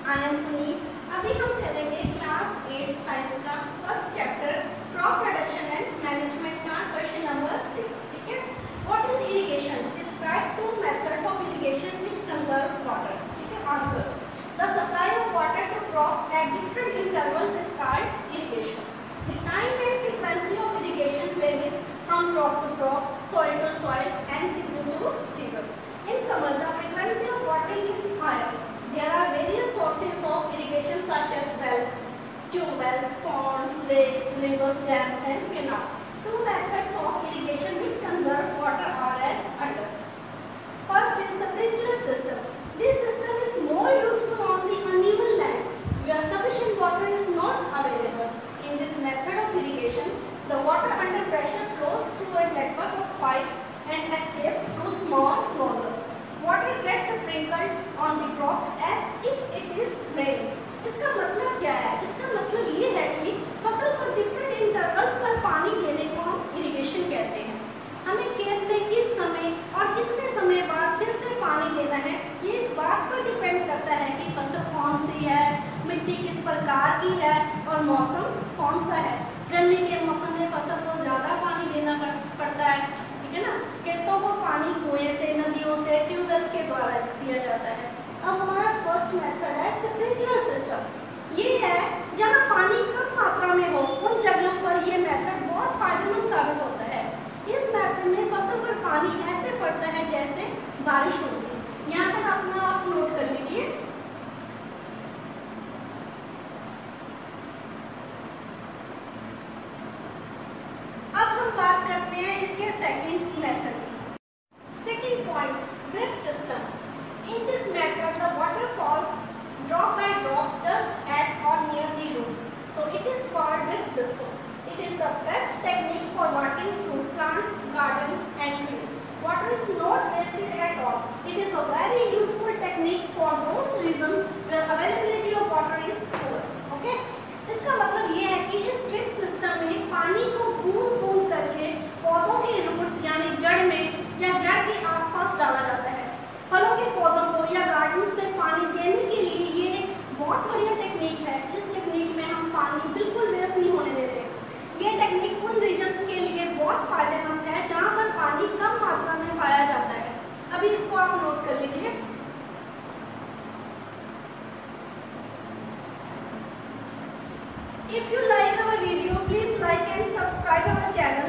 I am Puneet. अभी हम करेंगे क्लास 8 साइंस का first chapter crop production and management का क्वेश्चन नंबर 6। ठीक है, what is irrigation? Describe two methods of irrigation which conserve water. ठीक है, answer the supply of water to crops at different intervals is called irrigation. The time and frequency of irrigation varies from crop to crop, soil to soil and season to season. In summer, the frequency of watering is higher. There are various sources of irrigation such as wells, tube wells, ponds, lakes, rivers, dams and canals. Two methods of irrigation which conserve water are as under. First is sprinkler system. This system is more useful on the uneven land where sufficient water is not available. In this method of irrigation, the water under pressure flows through a network of pipes and escapes through small nozzles. Water gets sprinkled on the crop as if it is raining. इसका मतलब क्या है? इसका मतलब ये है कि फसल को डिफरेंट इंटरवल्स पर पानी देने को हम इरिगेशन कहते हैं। हमें खेत में किस समय और कितने समय बाद फिर से पानी देना है, ये इस बात पर डिपेंड करता है कि फसल कौन सी है, मिट्टी किस प्रकार की है और मौसम कौन सा है। गर्मी के मौसम में फसल को ज़्यादा पानी देना पड़ता है, ठीक है ना। खेतों को पानी कुएं से, नदियों से, ट्यूबवेल्स के द्वारा दिया जाता है। अब हमारा फर्स्ट मेथड है स्प्रिंकलर सिस्टम। ये है जहाँ पानी कम मात्रा में हो, उन जगहों पर ये मेथड बहुत फायदेमंद साबित होता है। इस मेथड में फसल पर पानी ऐसे पड़ता है जैसे बारिश होती है। यहाँ तक अपना आप नोट कर लीजिए। बात करते हैं इसके सेकंड मेथड की। Second point, drip system. In this method the water falls drop by drop just at और near the roots, so it is called drip system. It is the best technique for watering fruit plants, gardens and trees. Water is not wasted at all. It is a very useful technique for those regions where availability of water is poor. Okay? इसका मतलब ये है कि इस drip system में पानी को बूंद बूंद करके पौधों के रूट्स यानी जड़ में या जड़ के आसपास डाला जाता है। फलों के पौधों को या गार्डन्स में पानी देने के लिए ये बहुत बढ़िया टेक्निक है। इस टेक्निक में हम पानी बिल्कुल वेस्ट नहीं होने देते। ये टेक्निक उन रीजन्स के लिए बहुत फायदेमंद है जहाँ पर पानी कम मात्रा में पाया जाता है। अभी इसको आप नोट कर लीजिए। If you like our video, please like and subscribe our channel.